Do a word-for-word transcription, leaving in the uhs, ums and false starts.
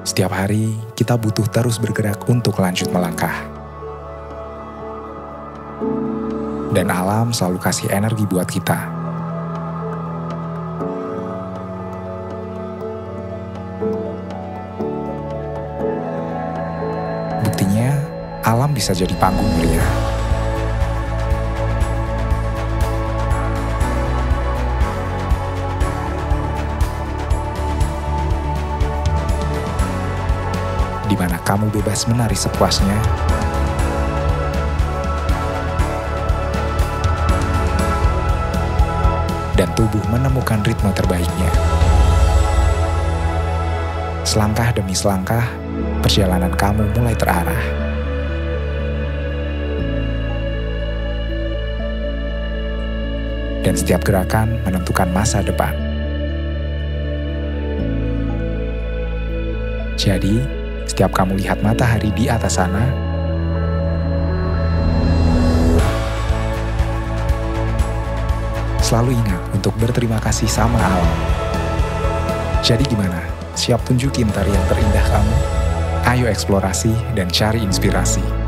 Setiap hari, kita butuh terus bergerak untuk lanjut melangkah. Dan alam selalu kasih energi buat kita. Buktinya, alam bisa jadi panggung mulia. Di mana kamu bebas menari sepuasnya, dan tubuh menemukan ritme terbaiknya. Selangkah demi selangkah, perjalanan kamu mulai terarah. Dan setiap gerakan menentukan masa depan. Jadi, setiap kamu lihat matahari di atas sana, selalu ingat untuk berterima kasih sama alam. Jadi gimana? Siap tunjukin tarian terindah kamu? Ayo eksplorasi dan cari inspirasi.